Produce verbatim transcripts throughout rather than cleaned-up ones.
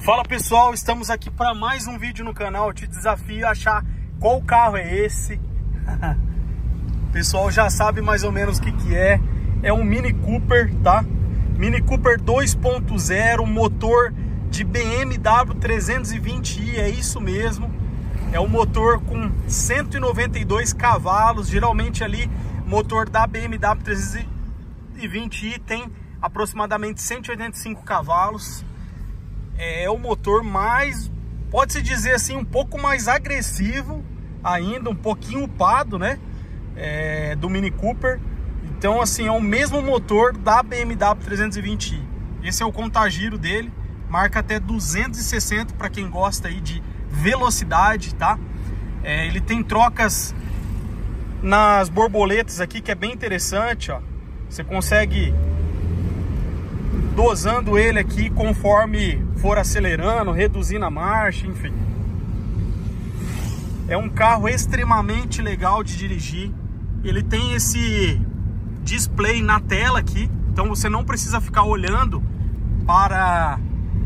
Fala pessoal, estamos aqui para mais um vídeo no canal. Eu te desafio a achar qual carro é esse. O pessoal já sabe mais ou menos o que que é. É um Mini Cooper, tá? Mini Cooper dois ponto zero, motor de B M W trezentos e vinte i, é isso mesmo. É um motor com cento e noventa e dois cavalos. Geralmente ali, motor da B M W trezentos e vinte i tem aproximadamente cento e oitenta e cinco cavalos. É o motor mais, pode-se dizer assim, um pouco mais agressivo ainda, um pouquinho upado, né? É, do Mini Cooper. Então, assim, é o mesmo motor da B M W trezentos e vinte i. Esse é o contagiro dele, marca até duzentos e sessenta para quem gosta aí de velocidade, tá? É, ele tem trocas nas borboletas aqui, que é bem interessante, ó. Você consegue dosando ele aqui conforme for acelerando, reduzindo a marcha, enfim. É um carro extremamente legal de dirigir. Ele tem esse display na tela aqui, então você não precisa ficar olhando para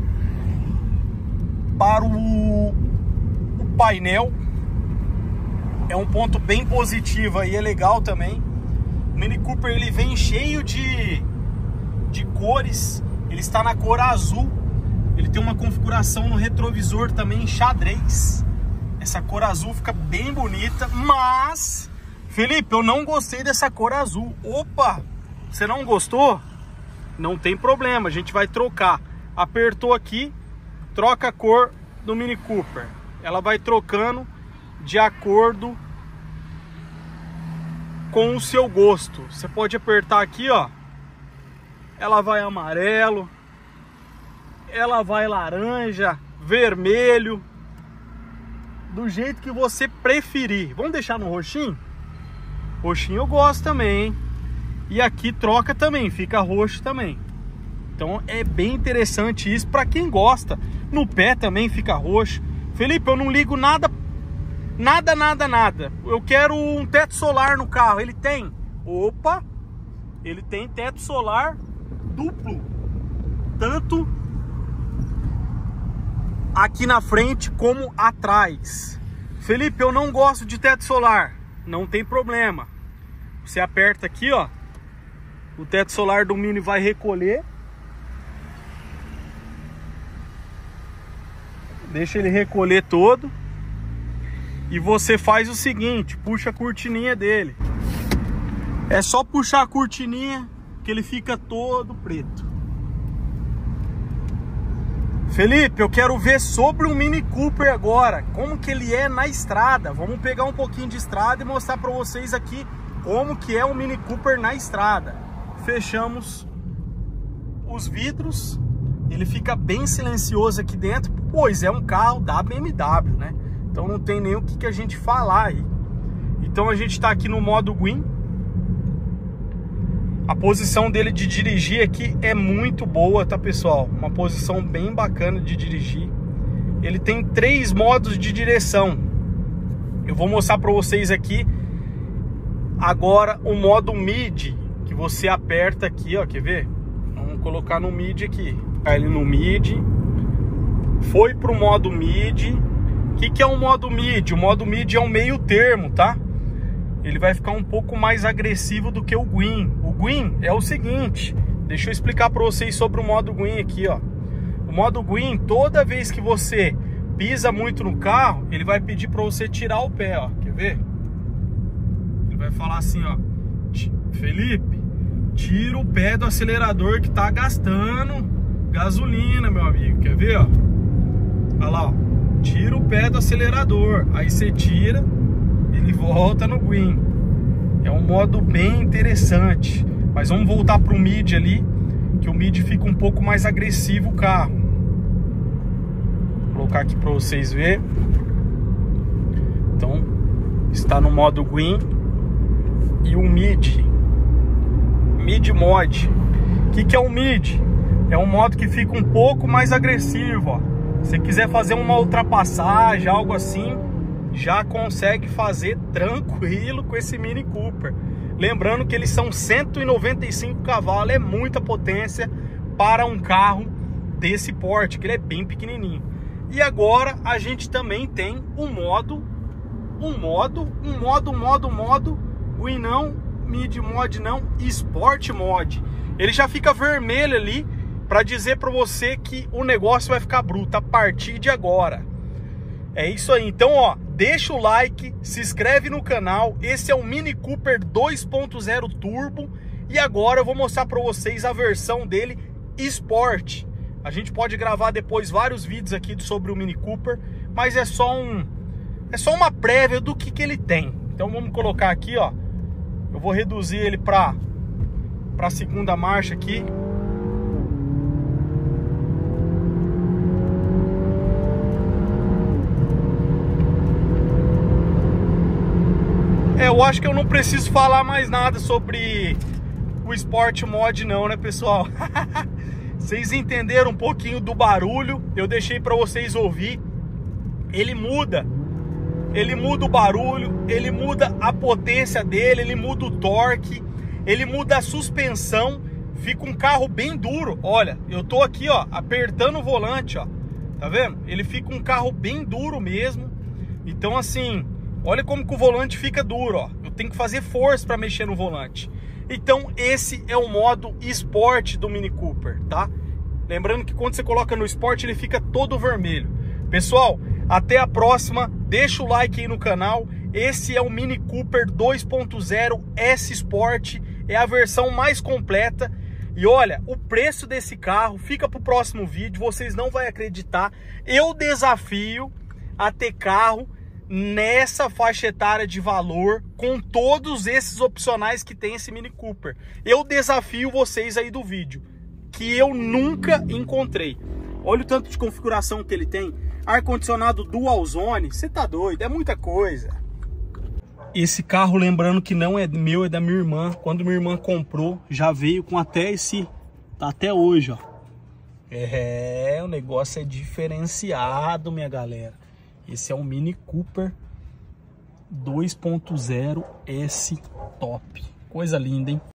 para o, o painel. É um ponto bem positivo e é legal também. O Mini Cooper ele vem cheio de de cores. Ele está na cor azul. Ele tem uma configuração no retrovisor também em xadrez. Essa cor azul fica bem bonita, mas Felipe, eu não gostei dessa cor azul. Opa, você não gostou? Não tem problema, a gente vai trocar. Apertou aqui, troca a cor do Mini Cooper. Ela vai trocando de acordo com o seu gosto. Você pode apertar aqui, ó. Ela vai amarelo, ela vai laranja, vermelho, do jeito que você preferir. Vamos deixar no roxinho? Roxinho eu gosto também, hein? E aqui troca também, fica roxo também. Então é bem interessante isso para quem gosta. No pé também fica roxo. Felipe, eu não ligo nada, nada, nada, nada. Eu quero um teto solar no carro. Ele tem? Opa! Ele tem teto solar duplo, tanto aqui na frente como atrás. Felipe, eu não gosto de teto solar. Não tem problema. Você aperta aqui, ó. O teto solar do Mini vai recolher. Deixa ele recolher todo. E você faz o seguinte, puxa a cortininha dele. É só puxar a cortininha que ele fica todo preto. Felipe, eu quero ver sobre o Mini Cooper agora, como que ele é na estrada. Vamos pegar um pouquinho de estrada e mostrar para vocês aqui como que é o Mini Cooper na estrada. Fechamos os vidros, ele fica bem silencioso aqui dentro, pois é um carro da B M W, né? Então não tem nem o que, que a gente falar aí. Então a gente está aqui no modo Green. A posição dele de dirigir aqui é muito boa, tá pessoal? Uma posição bem bacana de dirigir. Ele tem três modos de direção. Eu vou mostrar para vocês aqui agora o modo Mid, que você aperta aqui, ó, quer ver? Vamos colocar no Mid aqui. Ele no Mid. Foi pro modo Mid. O que que é o modo Mid? O modo Mid é um meio termo, tá? Ele vai ficar um pouco mais agressivo do que o Green. O Green é o seguinte, deixa eu explicar para vocês sobre o modo Green aqui, ó. O modo Green, toda vez que você pisa muito no carro, ele vai pedir para você tirar o pé, ó. Quer ver? Ele vai falar assim, ó, Felipe, tira o pé do acelerador que tá gastando gasolina, meu amigo. Quer ver, ó? Olha lá, ó. Tira o pé do acelerador. Aí você tira, ele volta no Green. É um modo bem interessante. Mas vamos voltar para o Mid ali, que o Mid fica um pouco mais agressivo o carro. Vou colocar aqui para vocês verem. Então está no modo Green. E o Mid Mid Mod. O que que é o Mid? É um modo que fica um pouco mais agressivo, ó. Se você quiser fazer uma ultrapassagem, algo assim, já consegue fazer tranquilo com esse Mini Cooper. Lembrando que eles são cento e noventa e cinco cavalos, é muita potência para um carro desse porte, que ele é bem pequenininho. E agora a gente também tem um modo, um modo, um modo, um modo, um modo, Win não, Mid Mod não, Sport Mod. Ele já fica vermelho ali para dizer para você que o negócio vai ficar bruto a partir de agora. É isso aí. Então, ó, deixa o like, se inscreve no canal. Esse é o Mini Cooper dois ponto zero Turbo. E agora eu vou mostrar para vocês a versão dele Sport. A gente pode gravar depois vários vídeos aqui sobre o Mini Cooper, mas é só um é só uma prévia do que que ele tem. Então vamos colocar aqui, ó. Eu vou reduzir ele para para a segunda marcha aqui. É, eu acho que eu não preciso falar mais nada sobre o Sport Mod não, né, pessoal? Vocês entenderam um pouquinho do barulho, eu deixei para vocês ouvir. Ele muda, ele muda o barulho, ele muda a potência dele, ele muda o torque, ele muda a suspensão, fica um carro bem duro. Olha, eu tô aqui, ó, apertando o volante, ó, tá vendo? Ele fica um carro bem duro mesmo. Então assim, olha como que o volante fica duro, ó. Eu tenho que fazer força para mexer no volante. Então esse é o modo Sport do Mini Cooper, tá? Lembrando que quando você coloca no Sport ele fica todo vermelho. Pessoal, até a próxima. Deixa o like aí no canal. Esse é o Mini Cooper dois ponto zero S Sport. É a versão mais completa. E olha, o preço desse carro fica pro próximo vídeo. Vocês não vão acreditar. Eu desafio a ter carro nessa faixa etária de valor, com todos esses opcionais que tem esse Mini Cooper. Eu desafio vocês aí do vídeo, que eu nunca encontrei. Olha o tanto de configuração que ele tem. Ar-condicionado dual zone, você tá doido, é muita coisa. Esse carro, lembrando que não é meu, é da minha irmã. Quando minha irmã comprou, já veio com até esse, tá até hoje, ó. É, o negócio é diferenciado, minha galera. Esse é um Mini Cooper dois ponto zero S Top. Coisa linda, hein?